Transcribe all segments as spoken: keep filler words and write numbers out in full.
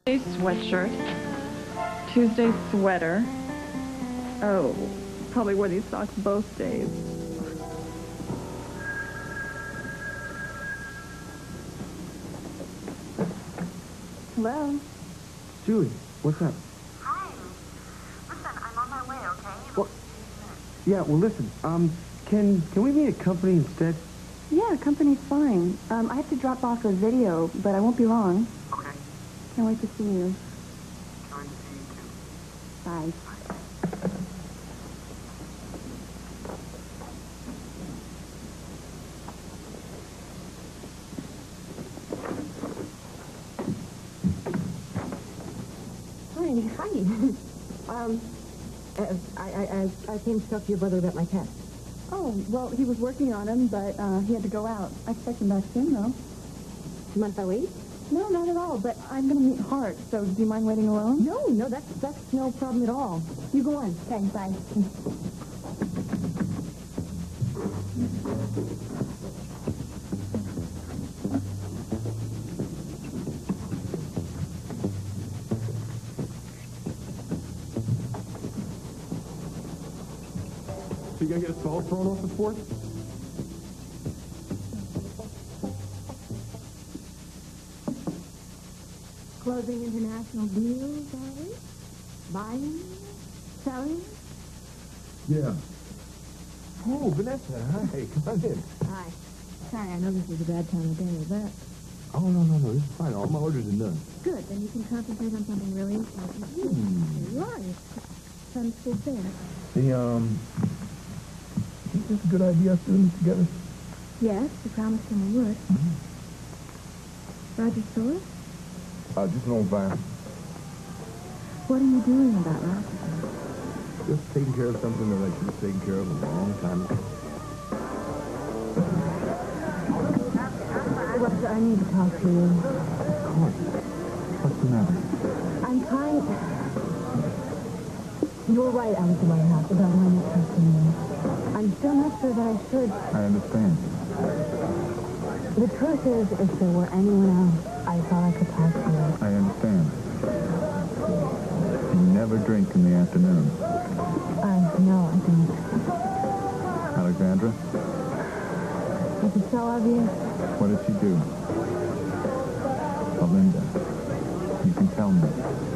Sweatshirt. Tuesday sweater. Oh, probably wore these socks both days. Hello? Julie, what's up? Hi. Listen, I'm on my way, okay? Well, yeah, well, listen, um, can can we meet at company instead? Yeah, company's fine. Um, I have to drop off a video, but I won't be long. Okay. Can't wait to see you. Can't wait to see you too. Bye. Hi, hi. um, uh, I, I, I, I came to talk to your brother about my test. Oh, well, he was working on him, but uh, he had to go out. I expect him back soon, though. Do you mind if I wait? No, not at all, but I'm going to meet Hart, so do you mind waiting alone? No, no, that's, that's no problem at all. You go on. Okay, bye. So you gonna get a salt thrown off the fort? Closing international deals, are we? Buying? Selling? Yeah. Oh, Vanessa, hi. Come on in. Hi. Sorry, I know this is a bad time of day, but... Oh, no, no, no, this is fine. All my orders are done. Good, then you can concentrate on something really important. Hmm. There you are. Sun's still fair. Hey, um, think this is a good idea us doing this together? Yes, you promised him we would. Mm-hmm. Roger Solis? Uh, just an old van. What are you doing about Roger? Just taking care of something that I should have taken care of a long time ago. Roger, I need to talk to you. Of course. What's the matter? I'm trying... You were right, I was in my house about my not trusting you. I'm still not sure that I should. I understand. The truth is, if there were anyone else, I thought I could talk to you. I understand. You never drink in the afternoon. I know, I don't. Alexandra? Is it so obvious? What did she do? Belinda, you can tell me.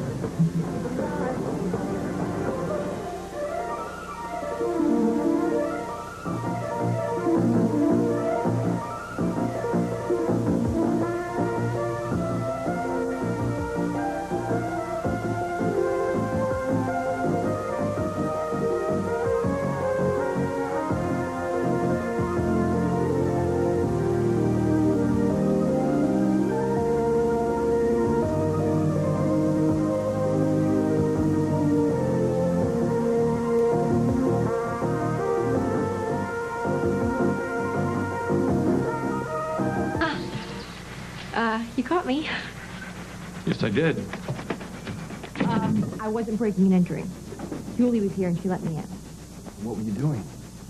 Uh, you caught me. Yes, I did. Um, I wasn't breaking and entering. Julie was here and she let me in. What were you doing?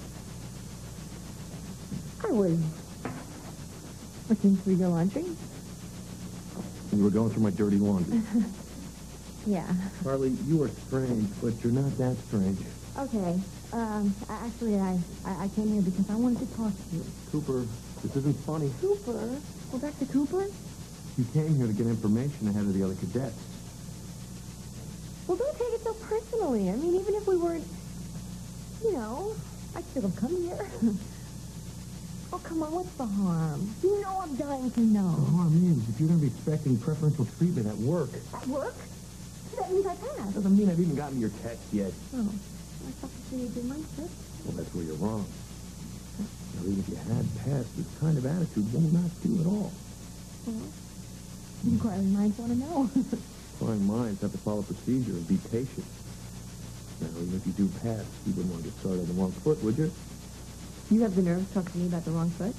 I was looking through your laundry. You were going through my dirty laundry. Yeah. Carly, you are strange, but you're not that strange. Okay. Um, a- actually, I, I, I came here because I wanted to talk to you. Cooper, this isn't funny. Cooper? Go back to Cooper? You came here to get information ahead of the other cadets. Well, don't take it so personally. I mean, even if we weren't, you know, I'd still have come here. Oh, come on, what's the harm? You know I'm dying to know. The harm is, if you're going to be expecting preferential treatment at work. At work? That means I passed. Doesn't mean I've even gotten your test yet. Oh, I thought you said you did my test. Well, that's where you're wrong. Now, even if you had passed, this kind of attitude won't not do at all. Well, inquiring minds want to know. Inquiring minds have to follow procedure and be patient. Now, even if you do pass, you wouldn't want to get started on the wrong foot, would you? You have the nerve to talk to me about the wrong foot?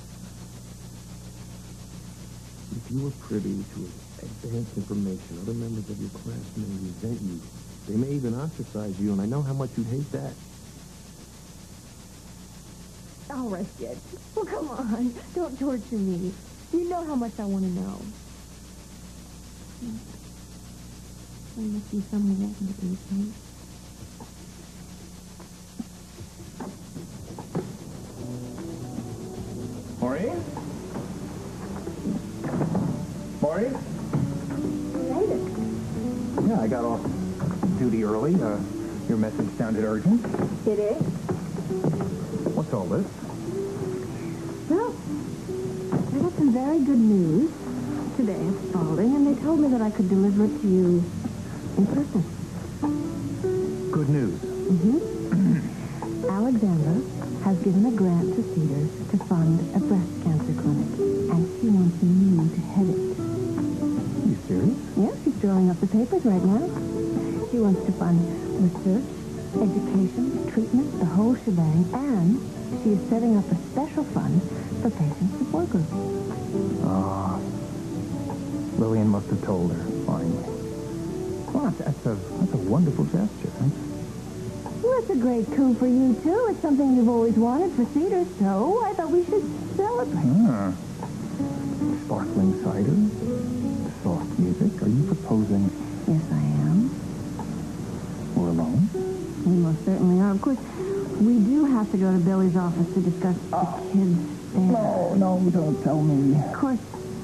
If you were privy to advanced information, other members of your class may resent you. They may even ostracize you, and I know how much you'd hate that. All right, kid. Well, come on. Don't torture me. You know how much I want to know. There must be somewhere waiting to be paid. Maureen? Maureen? Yeah, I got off duty early. Uh, your message sounded urgent. It is? What's all this? Well, I got some very good news today at Spalding, and they told me that I could deliver it to you in person. Good news. Mm-hmm. Alexandra has given a grant to Cedars to fund a breast cancer clinic, and she wants you to head it. Are you serious? Yeah, she's drawing up the papers right now. She wants to fund research, education, treatment, the whole shebang, and she is setting up a special fund for patient support groups. Ah, Lillian must have told her, finally. Well, that's, that's, a, that's a wonderful gesture. Thanks. Well, it's a great coup for you, too. It's something you've always wanted for Cedars, so I thought we should celebrate. Ah. Sparkling cider, soft music. Are you proposing Yes, I am. we're alone? We most certainly are. Of course, we do have to go to Billy's office to discuss the kids' there. No, no, don't tell me. Of course,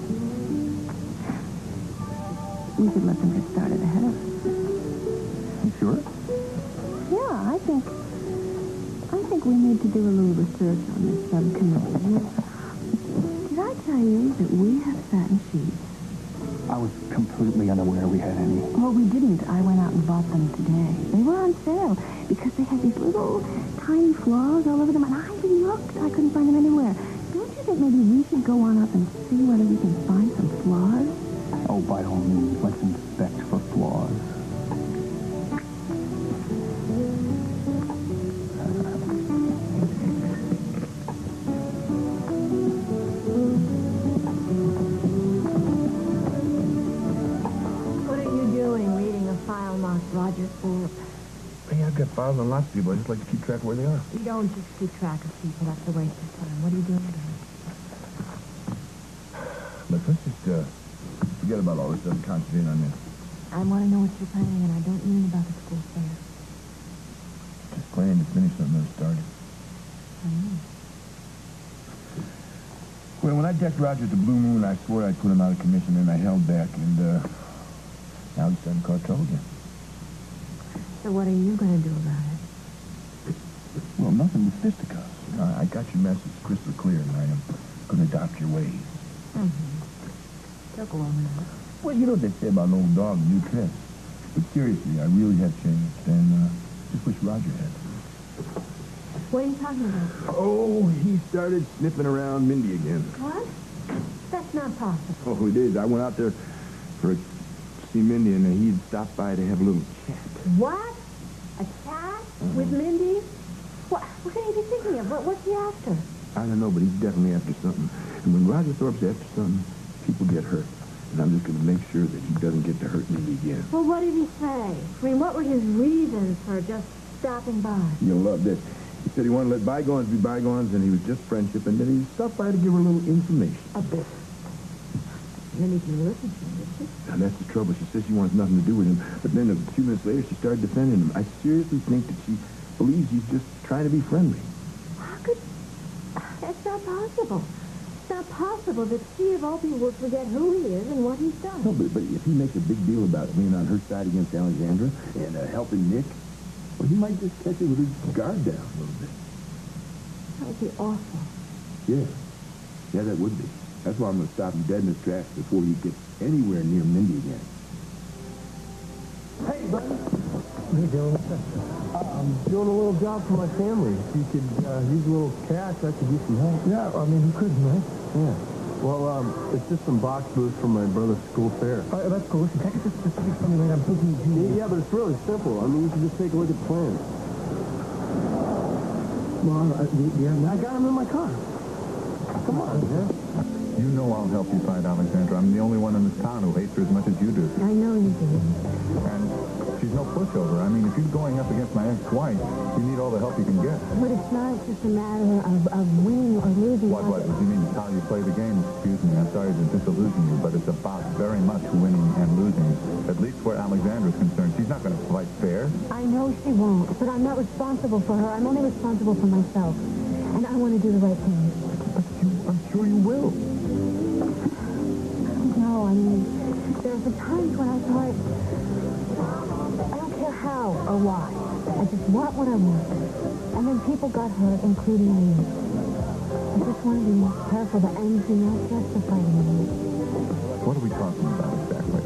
we could let them get started ahead of us. You sure? Yeah, I think, I think we need to do a little research on this subcommittee. You know, did I tell you that we have satin sheets? I was completely unaware we had any. Well, we didn't. I went out and bought them today. They were on sale because they had these little tiny flaws all over them, and I looked. I couldn't find them anywhere. Don't you think maybe we should go on up and see whether we can find some flaws? Oh, by all means, let's inspect for flaws. What are you doing, reading a file marked Roger Thorpe? Hey, I've got files on lots of people. I just like to keep track of where they are. You don't just keep track of people. That's a waste of time. What are you doing today? Look, let's just, uh, forget about all this stuff and concentrate on this. I want to know what you're planning, and I don't mean about the school fair. Just planning to finish something that started. I know. Well, when I decked Roger at the Blue Moon, I swore I'd put him out of commission, and I held back, and, uh, now he's starting to cause trouble again. So what are you going to do about it? Well, nothing with fisticuffs. I, I got your message crystal clear, and I am going to adopt your ways. Mm-hmm. Took long enough. Well, you know what they say about an old dog and new tricks. But seriously, I really have changed, and uh, just wish Roger had. What are you talking about? Oh, he started sniffing around Mindy again. What? That's not possible. Oh, it is. I went out there for a, to see Mindy, and uh, he'd stopped by to have a little chat. What? A cat? With Mindy? What, what can he be thinking of? What, what's he after? I don't know, but he's definitely after something. And when Roger Thorpe's after something, people get hurt. And I'm just going to make sure that he doesn't get to hurt Mindy again. Well, what did he say? I mean, what were his reasons for just stopping by? You'll love this. He said he wanted to let bygones be bygones, and he was just friendship, and then he stopped by to give her a little information. A bit. Mindy can listen to him, did she? And that's the trouble. She says she wants nothing to do with him. But then a few minutes later, she started defending him. I seriously think that she believes he's just trying to be friendly. How could... That's not possible. It's not possible that she, of all people, would forget who he is and what he's done. No, but, but if he makes a big deal about being on her side against Alexandra and uh, helping Nick, well, he might just catch it with his guard down a little bit. That would be awful. Yeah. Yeah, that would be. That's why I'm going to stop him dead in his tracks before he gets anywhere near Mindy again. Hey, buddy. What are you doing? I'm doing a little job for my family. If you could uh, use a little cash, I could use some help. Yeah, I mean, you could, right? Yeah. Well, um, it's just some box booths from my brother's school fair. Uh, that's cool. Listen, can I get the specifics from you later? I'm thinking you... Yeah, but it's really simple. I mean, you can just take a look at the plans. Well, uh, yeah, I got them in my car. Come on, man. You know I'll help you find Alexandra. I'm the only one in this town who hates her as much as you do. I know you do. And she's no pushover. I mean, if you're going up against my ex-wife, you need all the help you can get. But it's not just a matter of, of winning or losing. What, what? You mean how you play the game? Excuse me, I'm sorry to disillusion you, but it's about very much winning and losing, at at least where Alexandra's concerned. She's not going to fight fair. I know she won't, but I'm not responsible for her. I'm only responsible for myself. And I want to do the right thing. But you, I'm sure you will. No, I mean, there are some times when I thought, I don't care how or why. I just want what I want. And then people got hurt, including me. I just want to be careful the ends do not justify the means. What are we talking about exactly?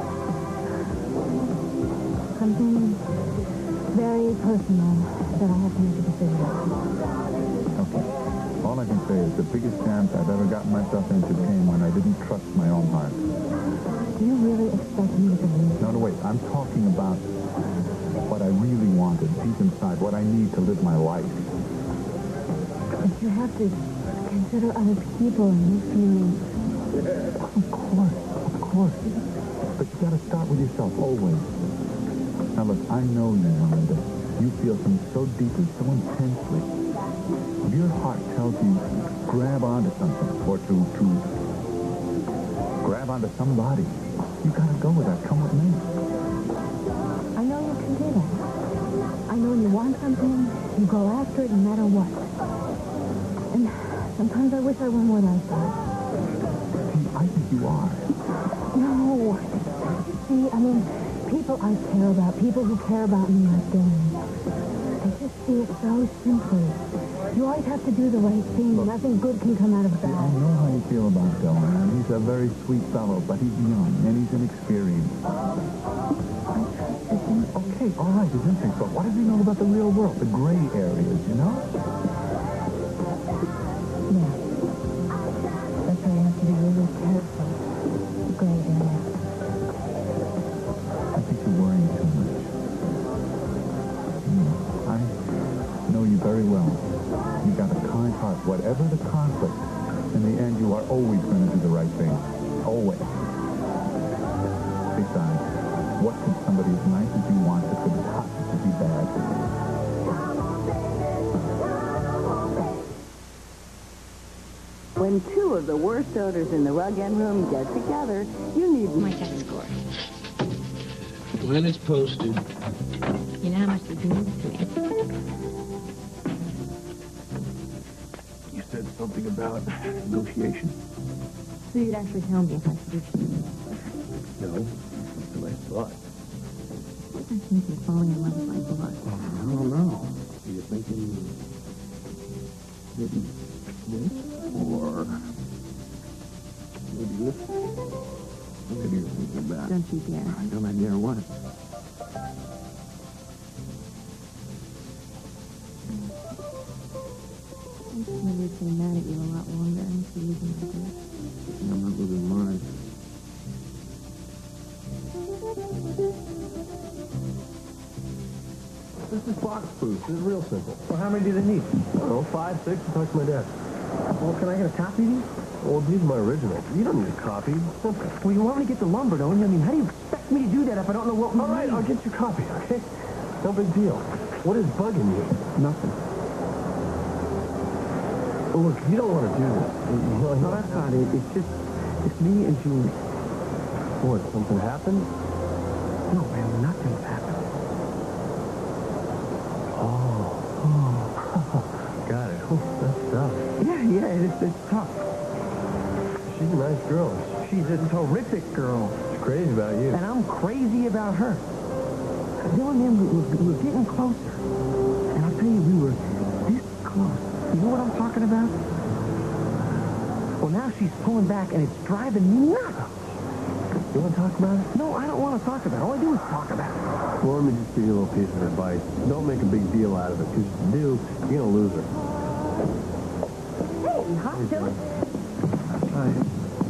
Something very personal that I have to make a decision on. Okay. All I can say is the biggest chance I've ever gotten myself into came when I didn't trust my own heart. Do you really expect me to believe? No, no, wait. I'm talking about what I really wanted deep inside, what I need to live my life. But you have to consider other people and their feelings. Of course, of course. But you gotta start with yourself, always. Now look, I know you, Melinda. You feel something so deeply, so intensely. If your heart tells you grab onto something, or to, to grab onto somebody, you gotta go with that. Come with me. I know you can do that. I know when you want something, you go after it no matter what. And sometimes I wish I were more like that. See, I think you are. No. See, I mean, people I care about, people who care about me like Dylan, they just see it so simply. You always have to do the right thing. Nothing good can come out of See, I that. know how you feel about Dylan. He's a very sweet fellow, but he's young, and he's inexperienced. Okay, all right, he's instinct, but what does he know about the real world? The gray areas, you know? Yeah. That's why you have to be really careful. The gray area. I think you're worrying too much. You know, I know you very well. You got a kind heart. Whatever the conflict, in the end, you are always going to do the right thing. Always. Besides, what could somebody as nice as you want that could possibly be bad? When two of the worst odors in the rug end room get together, you need My test score. When it's posted. You know how much it means to me. You said something about negotiation. So you'd actually tell me if I should do something. No, that's what I thought. I think you're falling in love with my boss. I don't know. Are you thinking maybe this? Or maybe this? Maybe you're thinking that. Don't you dare. I don't idea what. I just never stay mad at you a lot longer and see you my good. I'm not losing mine. This is box food. This is real simple. Well, how many do they need? I don't know, five, six. I'll talk to my dad. Well, can I get a copy of these? Well, these are my originals. You don't need a copy. Simple. Well, you want me to get the lumber, don't you? I mean, how do you expect me to do that if I don't know what we All right, need? I'll get you a copy, okay? No big deal. What is bugging you? Nothing. Oh, look, you don't want to do this. You know, No, that's not it. It's just, it's me and Julie. What, something happened? No, man, nothing's happened. Got it. Oh, that's tough. Yeah, yeah, it's, it's tough. She's a nice girl. She's a terrific girl. She's crazy about you. And I'm crazy about her. Dylan, man, we, we, we were getting closer. And I'll tell you, we were this close. You know what I'm talking about? Well, now she's pulling back, and it's driving me nuts. You want to talk about it? No, I don't want to talk about it. All I do is talk about it. Well, let me just give you a little piece of advice. Don't make a big deal out of it, because if you do, you're going to lose her. Hey, hi, Dylan. Hi.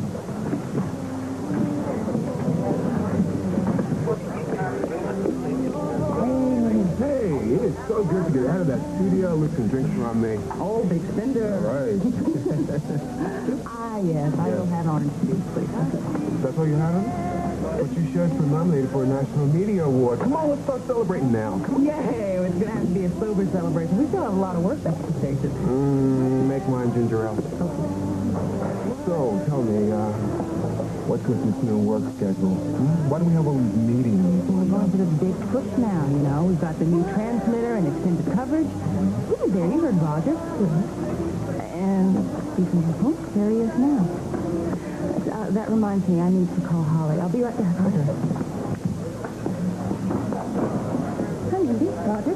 Hey, it is so good to get out of that studio. Listen, drinks from me. Oh, big spender. Right. Ah, yes, I will have orange juice, please. That's all you had on? But you showed for nominated for a National Media Award. Come on, let's start celebrating now. Come on. Yay, it's going to have to be a sober celebration. We still have a lot of work left to station. Mmm, make mine ginger ale. So, tell me, uh, What's with this new work schedule? Hmm? Why do we have all these meetings? We're going for the big push now, you know. We've got the new transmitter and extended coverage. We were there. You heard Roger. And speaking of hope, there he is now. Uh, that reminds me, I need to call Holly. I'll be right back. Roger. Hi, Mindy. Roger.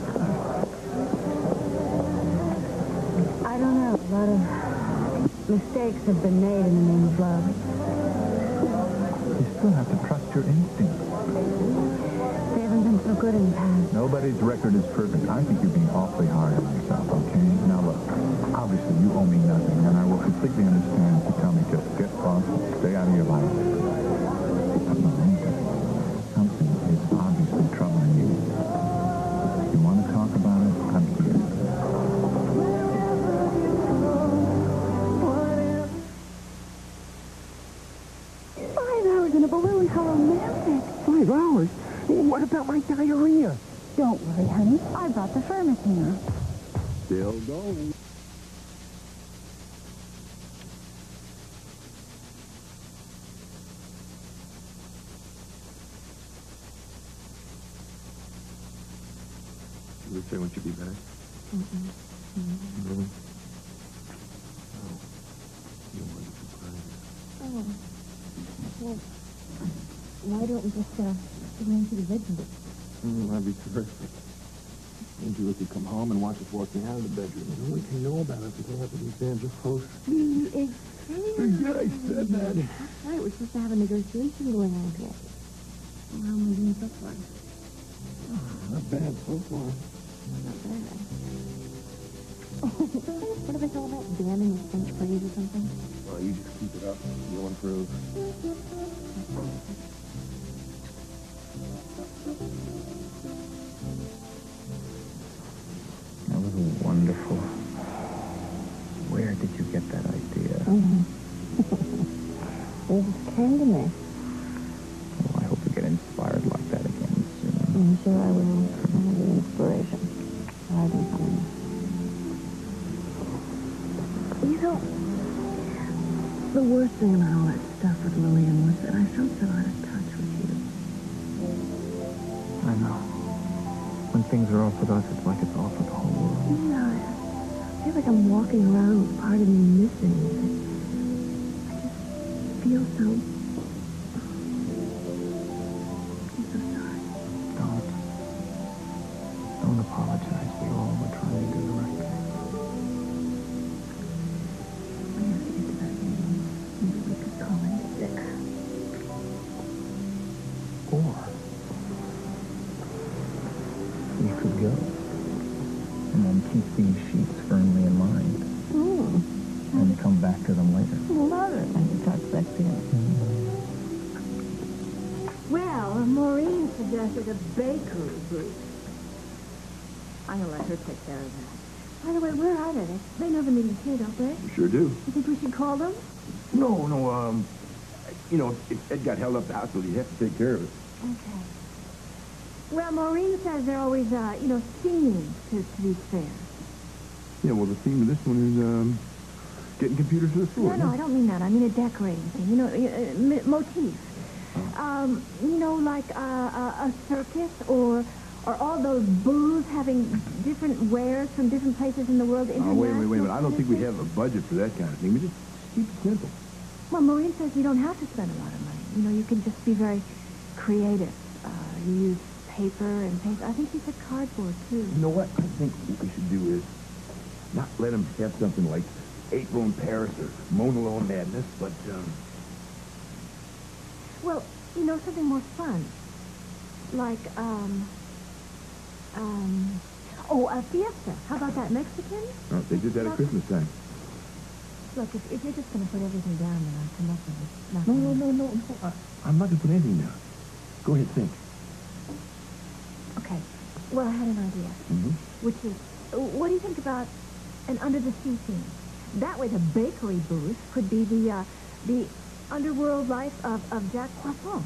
I don't know. A lot of mistakes have been made in the name of love. You still have to trust your instincts. They haven't been so good in the past. Nobody's record is perfect. I think you're being awfully hard on yourself, okay? Now look, obviously you owe me nothing, and I will completely understand if you tell me just get lost, stay out of your life. But Miranda, something is obviously troubling you. If you want to talk about it, I'm here. Five hours in a balloon, how romantic. Five hours? What about my diarrhea? Don't worry, honey. I brought the Firmicine. Still going. Did they say when she'd be back? Mm-mm. Mm-hmm. Really? Oh. You wasn't surprised. Oh. Well, why don't we just, uh, go into the bedroom? Mm, that'd be terrific. Maybe we could come home and watch us walking out of the bedroom. No one can know about it until after the exams are close. Exactly. Forget I said that. That's right. We're supposed to have a negotiation going on here. Well, how am I doing so far? Not bad so far. Not bad. What do they call that? Damning with French praise or something? Well, you just keep it up. You'll improve. That was wonderful. Where did you get that idea? Mm-hmm. It just came to me. Oh, I hope you get inspired like that again soon. I'm sure I will. I have the inspiration. I've been coming. You know, the worst thing about all that stuff with Lillian was that I felt so out of touch with you. I know. When things are off with us, it's like it's off with the whole world. Yeah, I feel like I'm walking around with part of me missing. I just feel so... I'm so sorry. Don't. Don't apologize. We all were trying to do the right thing. I have to get to that meeting. Maybe we could call in sick. Or you could go and then keep these sheets firmly in mind Oh, and come back to them later. love it. I can talk sex again. Well, Maureen suggested a bakery booth. I'm going to let her take care of that. By the way, where are they? They know the meeting's here, don't they? You sure do. You think we should call them? No, no, um, you know, if Ed got held up at the hospital, he'd have to take care of it. Okay. Well, Maureen says they're always, uh, you know, singing to, to these fairs. Yeah, well, the theme of this one is, um, getting computers to the No, floor. no, I don't mean that. I mean a decorating thing. You know, uh, m- motif. Um, you know, like uh, a, a circus or or all those booths having different wares from different places in the world. Oh, wait, wait, wait, international but I don't think we competition. have a budget for that kind of thing. We just keep it simple. Well, Maureen says you don't have to spend a lot of money. You know, you can just be very creative. Uh, you use paper and paper. I think he said cardboard, too. You know what? I think what we should do is not let them have something like April in Paris or Mona Lisa Madness, but, um... Well, you know, something more fun. Like, um... Um... Oh, a fiesta. How about that? Mexican? No, they did that at Christmas time. Look, if, if you're just going to put everything down, then I'll come up with it. No, no, no, no, no. I, I'm not going to put anything down. Go ahead, think. Okay. Well, I had an idea. Mm-hmm. Which is, uh, what do you think about an under-the-sea theme? That way the bakery booth could be the, uh, the underworld life of, of Jack Poisson.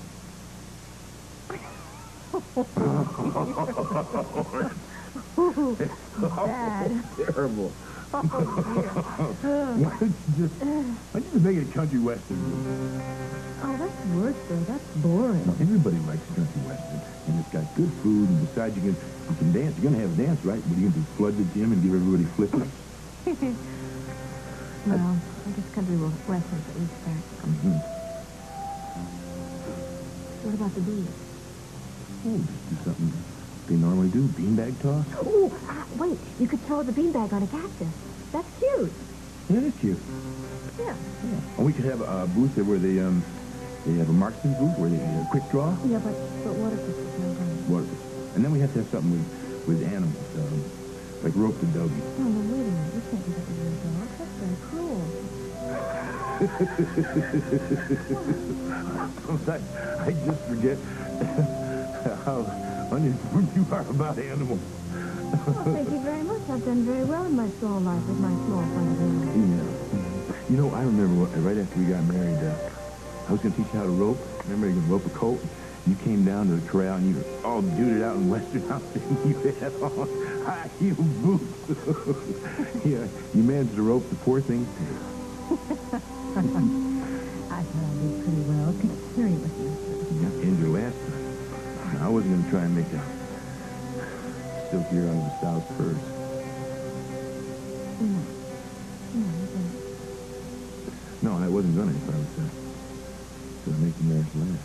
Bad. Bad. Terrible. Why don't you just, why don't you just make it a country western? Oh, that's worse, though. That's boring. Everybody likes country western, and it's got good food, and besides you can, you can dance. You're going to have a dance, right? What are you going to do, flood the gym and give everybody flippers? Well, I guess country western's at least fair. Mm-hmm. What about the bees? Oh, just do something they normally do, beanbag toss. Oh, uh, wait. You could throw the beanbag on a cactus. That's cute. Yeah, that's cute. Yeah. Yeah. And we could have a, a booth there where they, um, they have a marksman booth where they uh, quick draw. Yeah, but, but what if it's not going? What? And then we have to have something with, with animals, um, like rope the doggy. No, no, wait a minute. You can't do that with your dog. That's very cruel. Sometimes I just forget how uninformed you are about animals. Well, thank you very much. I've done very well in my small life with my small fun of animals. Yeah. You know, I remember what, right after we got married, uh, I was going to teach you how to rope. Remember, you could rope a colt? You came down to the corral and you were all duded out in Western outfit and you had on high heel boots. Yeah, you managed to rope the poor thing's tail. I thought I did pretty well, considering it was you. Yeah, and your last time. Now, I wasn't going to try and make a silkier out of the South first. No. No, you didn't. No, I wasn't going to if I was uh, going to make the marriage last.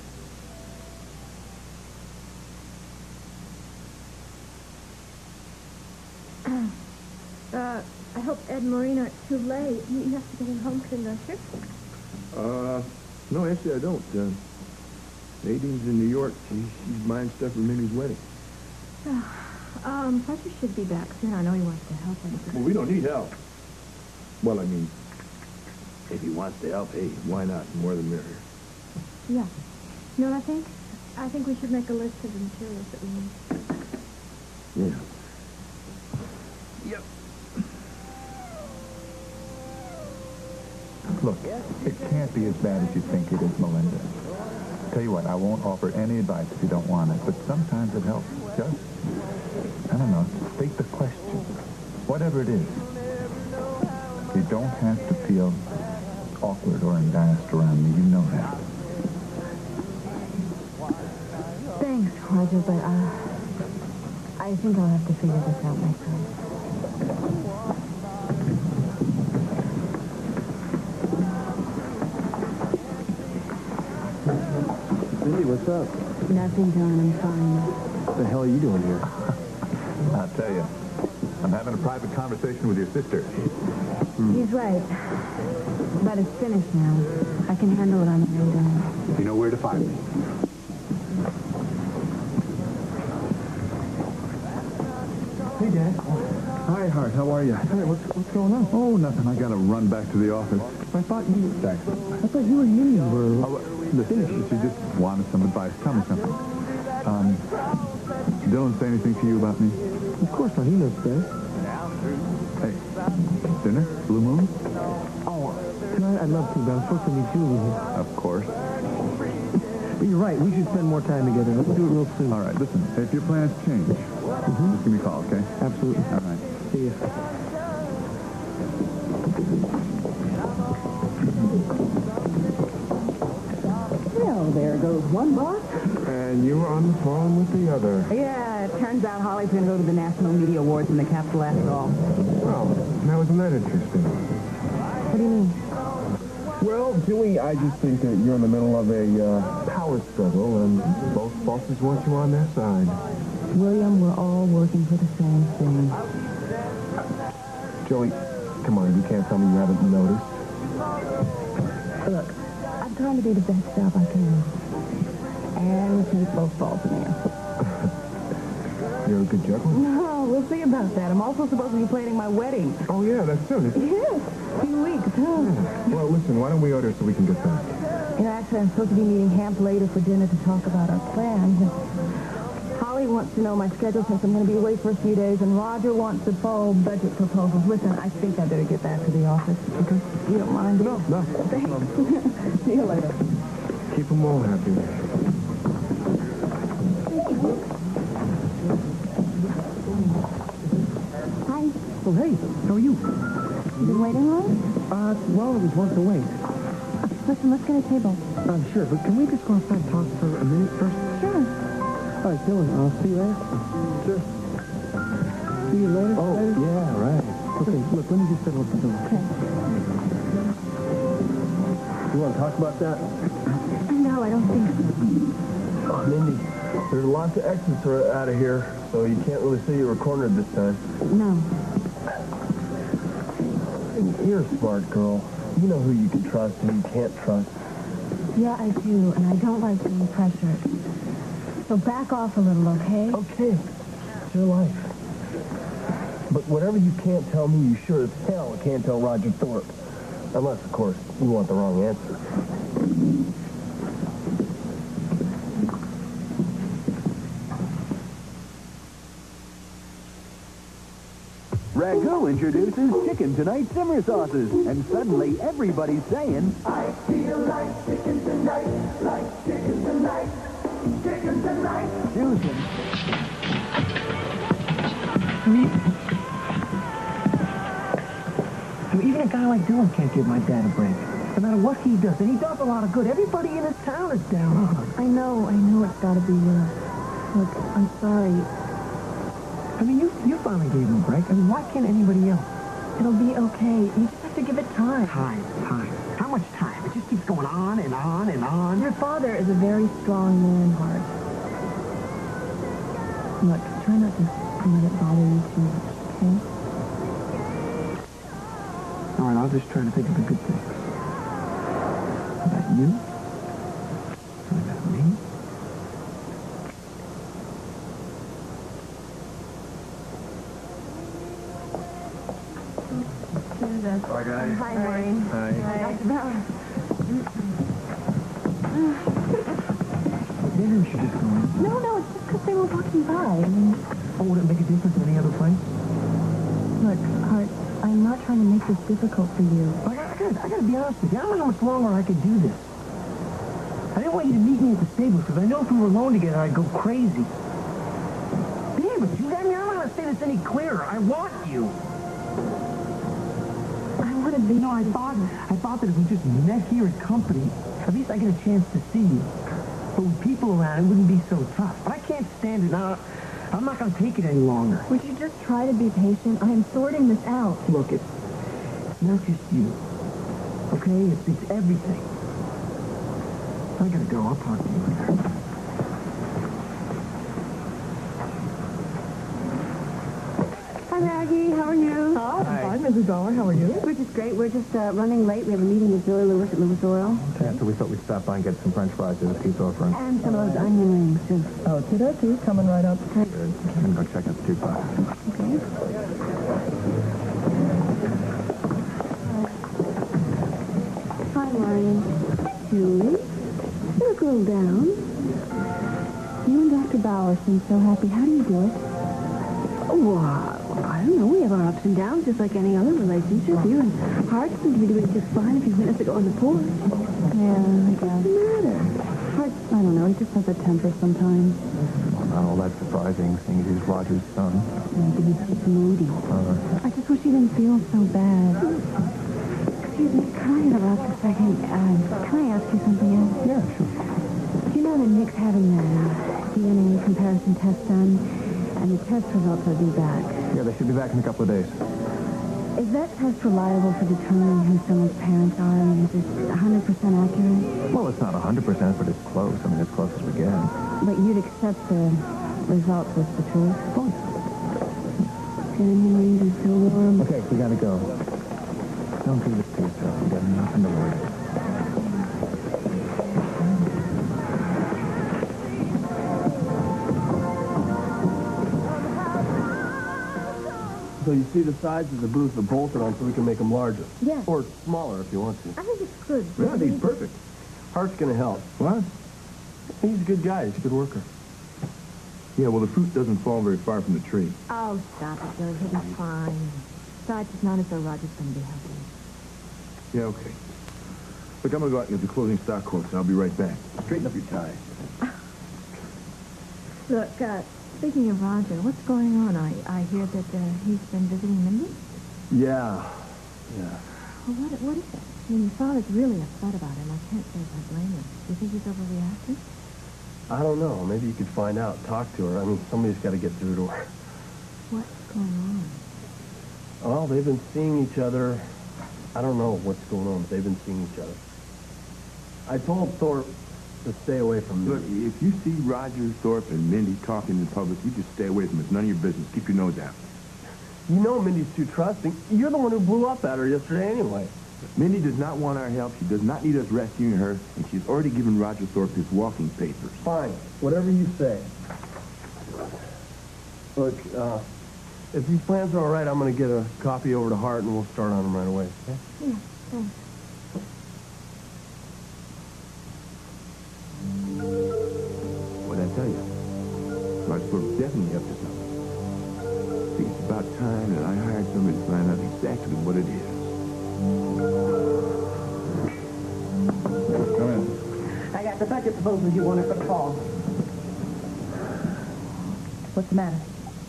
Uh, I hope Ed and Maureen aren't too late. You you have to get him home soon, don't you? Uh, no, actually I don't. Uh, Nadine's in New York. She, she's buying stuff for Minnie's wedding. um, Fletcher should be back soon. I know he wants to help us. Well, we don't need help. Well, I mean, if he wants to help, hey, why not? The more the merrier. Yeah. You know what I think? I think we should make a list of the materials that we need. Yeah. Yep. Look, it can't be as bad as you think it is, Melinda. Tell you what, I won't offer any advice if you don't want it, but sometimes it helps. Just, I don't know, state the question. Whatever it is. You don't have to feel awkward or embarrassed around me. You know that. Thanks, Roger, but uh, I think I'll have to figure this out myself. Cindy, what's up? Nothing, John. I'm fine. What the hell are you doing here? I'll tell you. I'm having a private conversation with your sister. He's right. But it's finished now. I can handle it on my own time. You know where to find me. Hey, Dad. Hi, Hart. How are you? Hey, what's, what's going on? Oh, nothing. I gotta run back to the office. I thought you... Thanks. I thought you and Minnie were... Oh, listen, she just wanted some advice. Tell me something. Um, Dylan say anything to you about me? Of course not. He knows best. Hey, dinner? Blue Moon? Oh, tonight I'd love to, but I'm supposed to meet Julie. Of course. But you're right. We should spend more time together. Let's do it real soon. All right, listen. If your plans change, mm-hmm. just give me a call, okay? Absolutely. All right. See ya. Well, there goes one boss. And you were on the phone with the other. Yeah, it turns out Holly's going to go to the National Media Awards in the Capitol after all. Well, now isn't that interesting? What do you mean? Well, Julie, I just think that you're in the middle of a uh, power struggle, and both bosses want you on their side. William, we're all working for the same thing. Joey, come on, you can't tell me you haven't noticed. Look, I'm trying to do the best job I can. And keep both balls in the air. You're a good juggler. No, we'll see about that. I'm also supposed to be planning my wedding. Oh, yeah, that's soon. Yes, a few weeks, huh? Well, listen, why don't we order so we can get back? You know, actually, I'm supposed to be meeting Hamp later for dinner to talk about our plans. Holly wants to know my schedule since I'm going to be away for a few days, and Roger wants the full budget proposals. Listen, I think I better get back to the office. Okay. You don't mind? No, no. Thanks. See you later. Keep them all happy. Hi. Oh, hey, how are you? You been waiting long? Uh, well, it was worth the wait. Listen, let's get a table. I'm sure, but can we just go outside and talk for a minute first? Sure. All right, Dylan, I'll see you later. Sure. See you later? Oh, later? yeah, right. Okay, look, let me just settle up the door. Okay. You want to talk about that? No, I don't think so. Oh, Mindy, there's lots of exits are out of here, so you can't really say you were cornered this time. No. You're a smart girl. You know who you can trust and who you can't trust. Yeah, I do, and I don't like being pressured. So back off a little, okay? Okay, it's your life. But whatever you can't tell me, you sure as hell can't tell Roger Thorpe. Unless, of course, you want the wrong answer. Ragu introduces Chicken Tonight Simmer Sauces, and suddenly everybody's saying, I feel like chicken tonight, like chicken tonight, chicken tonight. Susan. I mean, I mean, even a guy like Dylan can't give my dad a break. No matter what he does, and he does a lot of good. Everybody in this town is down on him. I know, I know it's gotta be you. Look, I'm sorry. I mean, you you finally gave him a break. I mean, why can't anybody else? It'll be okay. You just have to give it time. Time, time. How much time? It just keeps going on and on and on. Your father is a very strong man, Hart. Look, try not to let it bother you too much, okay? All right, I'll just try to think of the good things. About you. And about me. Bye, guys. Hi, Maureen. Hi. Doctor Bauer. Maybe we should just go in. No, no, it's just because they were walking by. I mean, Oh, would it make a difference in any other place? look, Hart, I'm not trying to make this difficult for you. I gotta, I gotta, I gotta be honest with you. I don't know how much longer I could do this. I didn't want you to meet me at the stables because I know if we were alone together, I'd go crazy. Damn it, you got me. I don't know how to say this any clearer. I want you. I want to be... You know, I thought, I thought that if we just met here at company, at least I get a chance to see you. But with people around, it wouldn't be so tough. But I can't stand it now. I'm not going to take it any longer. Would you just try to be patient? I am sorting this out. Look, it's, it's not just you. Okay? It's, it's everything. I gotta go. I'll talk to you later. Hi, Maggie. How are you? Hi. Hi, Missus Dollar. How are you? We're just great. We're just uh, running late. We have a meeting with Billy Lewis at Lewis Oil. Yeah, so we thought we'd stop by and get some French fries at the pizza offering. And some of those onion rings, too. Oh, dokie. Coming right up. Good. I'm gonna go check out the two five. Okay. Hi, Maureen. Julie. You look a little down. You and Doctor Bauer seem so happy. How do you do it? Oh, uh, I don't know. We have our ups and downs just like any other relationship. You and Hart seem to be doing just fine if you witness it on the porch. Yeah, I guess. What's the matter? Hart, I don't know, he just has a temper sometimes. Well, not all that surprising, seeing as he's Roger's son. Maybe he's just moody. Uh, I just wish he didn't feel so bad. Excuse me, can I interrupt a second? Uh, can I ask you something else? yeah, sure. Do you know that Nick's having a D N A comparison test done? And the test results are due back. Yeah, they should be back in a couple of days. Is that test reliable for determining who someone's parents are? I mean, is it one hundred percent accurate? Well, it's not one hundred percent, but it's close. I mean, as close as we get. But you'd accept the results as the truth? Oh, The onion rings are still warm. okay, we gotta go. Don't do this to yourself. You got nothing to worry about. So you see the sides of the booth are bolted on so we can make them larger. Yeah. Or smaller if you want to. I think it's good. Yeah, I think it's perfect. Hart's going to help. What? He's a good guy. He's a good worker. Yeah, well, the fruit doesn't fall very far from the tree. Oh, stop it, Billy. He'll be fine. Besides, it's not as though Roger's going to be helping. Yeah, okay. Look, I'm going to go out and get the closing stock quotes, and I'll be right back. Straighten up your tie. Look, uh, Speaking of Roger, what's going on? I, I hear that uh, he's been visiting Mindy? Yeah. Yeah. Well, what, what is it? I mean, your father's really upset about him. I can't say I blame him. Do you think he's overreacting? I don't know. Maybe you could find out, talk to her. I mean, somebody's got to get through to her. What's going on? Well, they've been seeing each other. I don't know what's going on, but they've been seeing each other. I told Thorpe to stay away from me. Look, if you see Roger, Thorpe, and Mindy talking in public, you just stay away from it. It's none of your business. Keep your nose out. You know Mindy's too trusting. You're the one who blew up at her yesterday anyway. Mindy does not want our help. She does not need us rescuing her, and she's already given Roger Thorpe his walking papers. Fine. Whatever you say. Look, uh, if these plans are all right, I'm going to get a copy over to Hart, and we'll start on them right away, okay? Yeah, thanks. What'd I tell you? Roger Thorpe definitely up to something. I think it's about time that I hired somebody to find out exactly what it is. Come in. I got the budget proposals you wanted for the fall. What's the matter?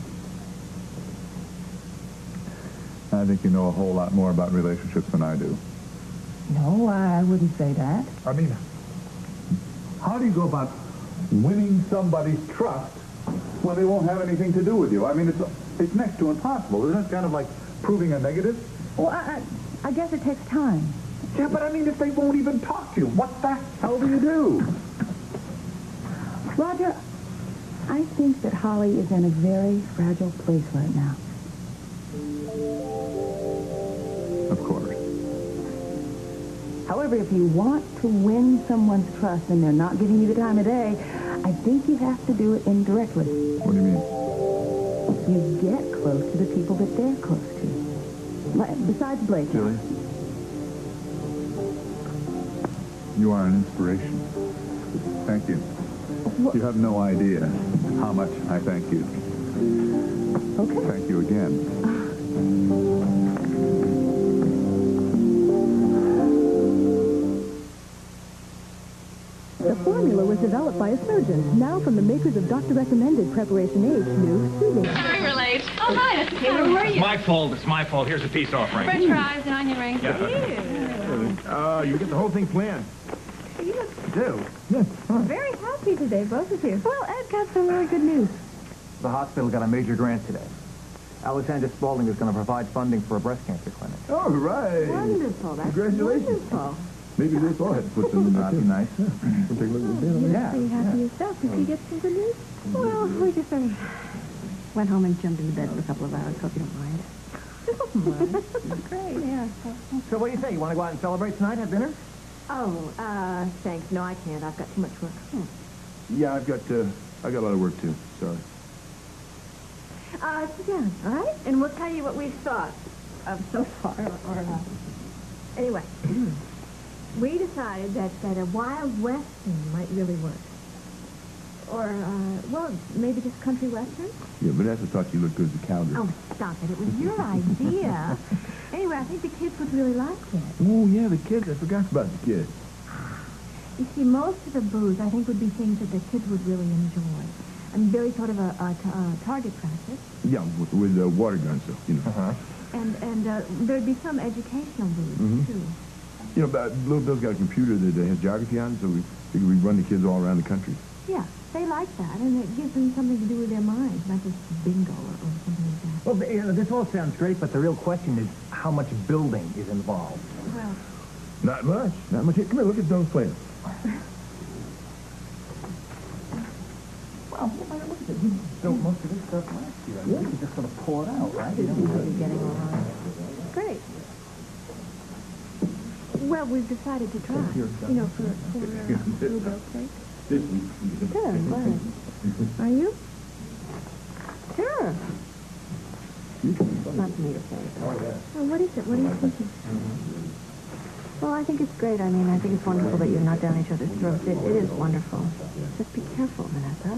I think you know a whole lot more about relationships than I do. No, I wouldn't say that. I mean, how do you go about winning somebody's trust when they won't have anything to do with you? I mean, it's it's next to impossible. Isn't it kind of like proving a negative? Well, I, I, I guess it takes time. Yeah, but I mean, if they won't even talk to you, what the hell do you do? Roger, I think that Holly is in a very fragile place right now. Of course. However, if you want to win someone's trust and they're not giving you the time of day, I think you have to do it indirectly. What do you mean? You get close to the people that they're close to. Like, besides Blake. Julie? You are an inspiration. Thank you. What? You have no idea how much I thank you. Okay. Thank you again. The formula was developed by a surgeon. Now from the makers of Doctor Recommended Preparation H, new soothing. Sorry we're late. Oh, hi, that's Kayla. Where are you? My fault. It's my fault. Here's a piece offering. French fries and onion rings. Uh, you get the whole thing planned. You look Do? very happy today, both of you. Well, Ed got some really good news. The hospital got a major grant today. Alexander Spaulding is going to provide funding for a breast cancer clinic. All right. Wonderful. That's Congratulations. wonderful. Maybe this all had to put some in there. That'd be nice. We'll take a look at the You're Yeah. pretty happy yourself. Did you get some good news? Well, we just sort of went home and jumped into bed for a couple of hours. Hope you don't mind. Don't mind. Great, yeah. So what do you say? You want to go out and celebrate tonight, have dinner? Oh, uh, thanks. No, I can't. I've got too much work. Yeah, I've got, uh, I got a lot of work too. Sorry. Uh, sit down, all right? And we'll tell you what we've thought of so far. Or, uh, anyway, we decided that, that a Wild West theme might really work. Or, uh, well, maybe just country western? Yeah, Vanessa thought you looked good as a cowgirl. Oh, stop it. It was your idea. Anyway, I think the kids would really like it. Oh, yeah, the kids. I forgot about the kids. You see, most of the booze, I think, would be things that the kids would really enjoy. I mean, Billy thought of a, a, t- a target practice. Yeah, with, with uh, water guns, so, you know. Uh-huh. And, and uh, there'd be some educational booze, Mhm. too. You know, but Little Bill's got a computer that uh, has geography on, so we figure we run the kids all around the country. Yeah, they like that, and it gives them something to do with their minds, not just bingo or, or something like that. Well, you know, this all sounds great, but the real question is how much building is involved. Well, Not much. Not much. Here, come here, look at those plans. Well, look at it. You built most of this stuff last year. I mean, you just sort of pour it out, right? You don't we're getting along. Great. Well, we've decided to try. You know, for, for uh, Blue Bill's sake. Sure, fine. Are you? Sure. Not for me to say. Oh, yeah. Well, what is it? What are you thinking? Well, I think it's great. I mean, I think it's wonderful that you're not down each other's throats. It, it is wonderful. Just be careful, Vanessa.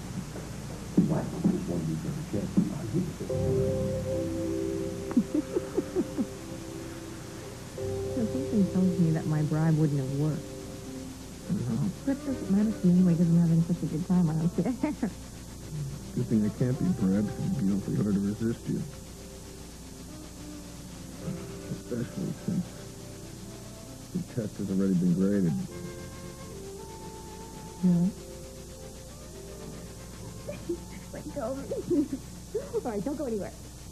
Something tells me that my bribe wouldn't have worked. Mm-hmm. But it doesn't matter to me anyway, because I'm having such a good time around here. Good thing I can't be, perhaps. It'd be awfully hard to resist you. Especially since the test has already been graded. Yeah. Let go of me. All right, don't go anywhere.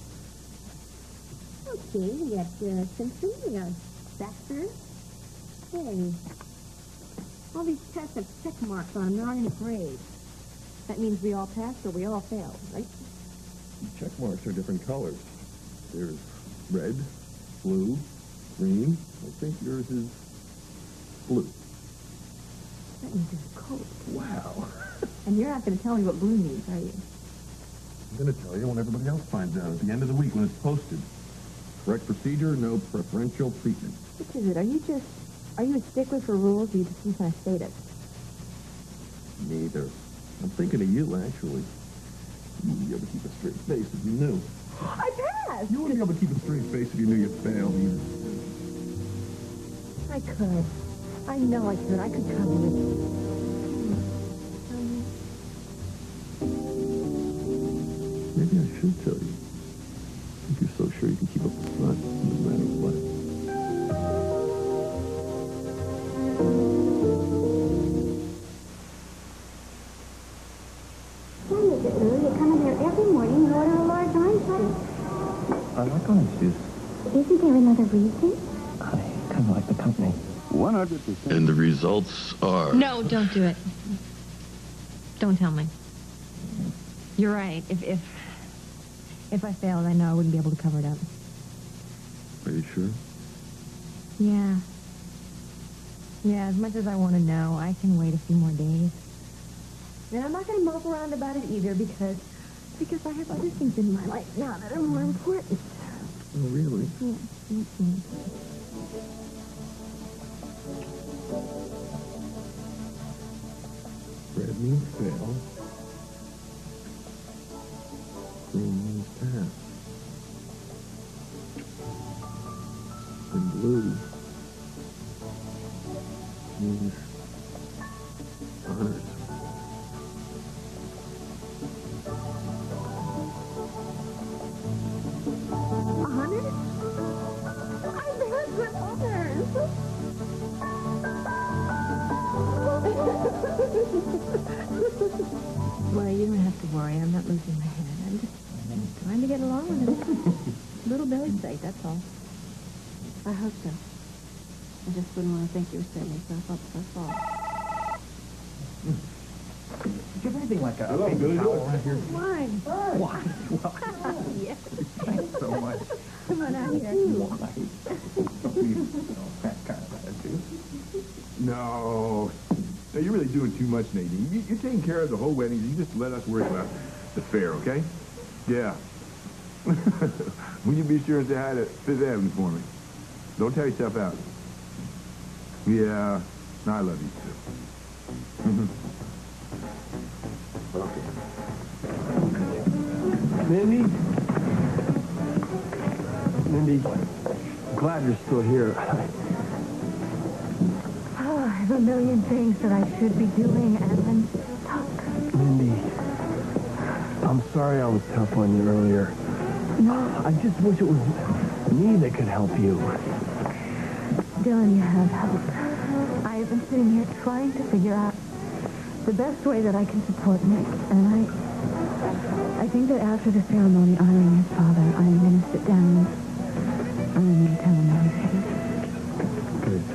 Okay, we got uh, Simpson, we got Baxter. Hey, all these tests have check marks on them. They're not in a grade. That means we all passed or we all failed, right? Check marks are different colors. There's red, blue, green. I think yours is blue. That means it's cold. Wow. And you're not going to tell me what blue means, are you? I'm going to tell you when everybody else finds out at the end of the week when it's posted. Correct procedure, no preferential treatment. Which is it? Are you just, are you a stickler for rules or you just some kind of sadist? Neither. I'm thinking of you, actually. You wouldn't be able to keep a straight face if you knew. I passed! You wouldn't be able to keep a straight face if you knew you failed either. I could. I know I could. I could cover it. Maybe I should tell you. If you're so sure you can keep up the front, no matter what. When is it, Lou? You come in here every morning and order a large orange juice. I like orange juice. Isn't there another reason? I kind of like the company. one hundred percent. And the results are... No, don't do it. Don't tell me. You're right. If, if, if I failed, I know I wouldn't be able to cover it up. Are you sure? Yeah. Yeah, as much as I want to know, I can wait a few more days. And I'm not going to mope around about it either because because I have other things in my life now that are more important. Oh, really? Yeah. Mm-hmm. Red means fail. Green means pass. And blue means honors. Honors? I've heard good honors. Well, you don't have to worry. I'm not losing my head. I'm just trying to get along with it. Little Billy's sake, that's all. I hope so. I just wouldn't want to think you were silly, so I thought so far. Do you have anything like a Hello, paper Billy. towel around here? Wine. Wine? Well, Yes. thanks so much. Come on out here. Wine. Don't need no, that kind of attitude. No. No, you're really doing too much, Nadine. You, you're taking care of the whole wedding. You just let us worry about the fair, okay? Yeah. Will you be sure and say hi to Fifth Avenue for me? Don't tear yourself out. Yeah. I love you, too. Mindy? Mindy, glad you're still here. Oh, I have a million things that I should be doing, and I'm stuck. Mindy, I'm sorry I was tough on you earlier. No. I just wish it was me that could help you. Dylan, you have help. I have been sitting here trying to figure out the best way that I can support Nick, and I... I think that after the ceremony honoring his father, I'm going to sit down and I'm going to tell him everything. Good.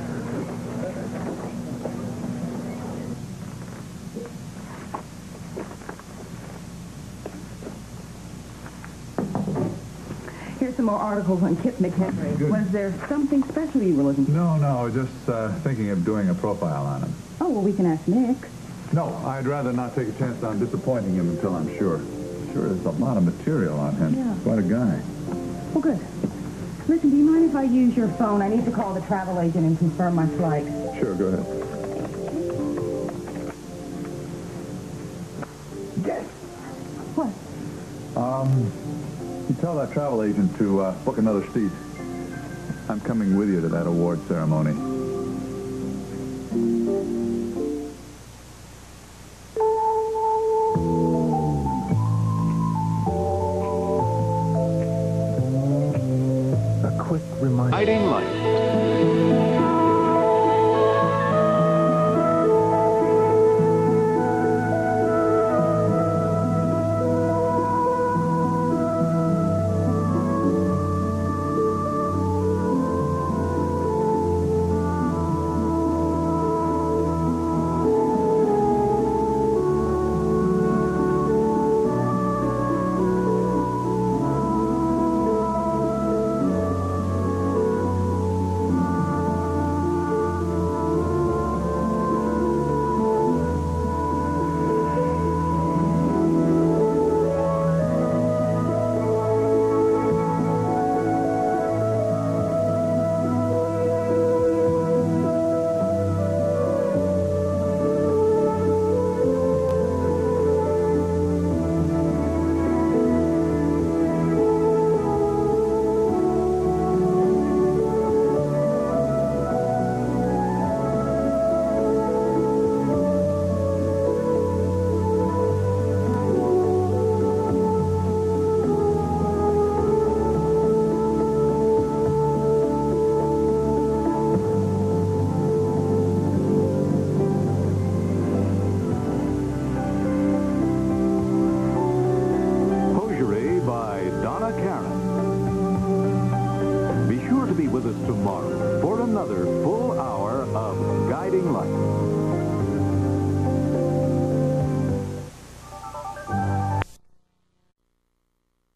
Here's some more articles on Kip McHenry. Good. Was there something special you were looking for? No, no, just uh, thinking of doing a profile on him. Oh, well, we can ask Nick. No, I'd rather not take a chance on disappointing him until I'm sure. Sure, there's a lot of material on him. Yeah. Quite a guy. Well, good. Listen, do you mind if I use your phone? I need to call the travel agent and confirm my flight. Sure, go ahead. Yes. What? Um, you tell that travel agent to uh, book another seat. I'm coming with you to that award ceremony.